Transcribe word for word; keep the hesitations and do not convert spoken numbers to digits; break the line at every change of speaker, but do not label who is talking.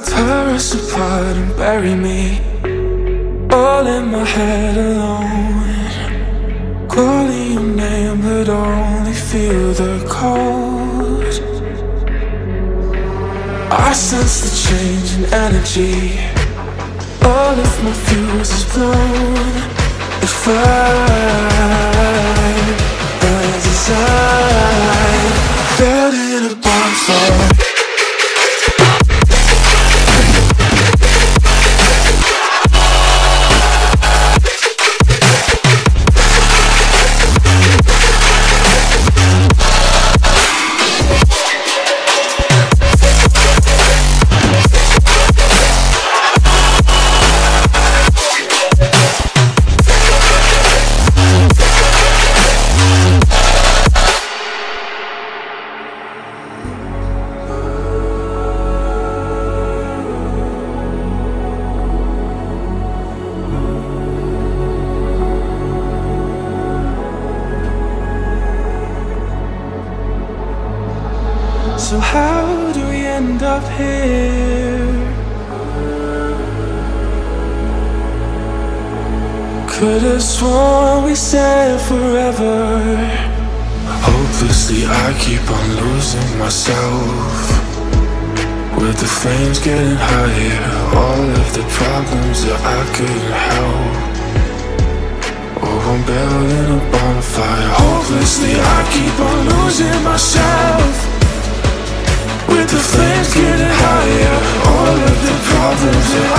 Tear us apart and bury me all in my head alone, calling your name but only feel the cold. I sense the change in energy, all of my fuse is blown. The fire burns inside, building a bonfire. So how do we end up here? Could've sworn we said forever. Hopelessly I keep on losing myself, with the flames getting higher, all of the problems that I couldn't help. Oh, I'm building a bonfire. Hopelessly I keep on losing myself, with the flames getting higher, all of the problems that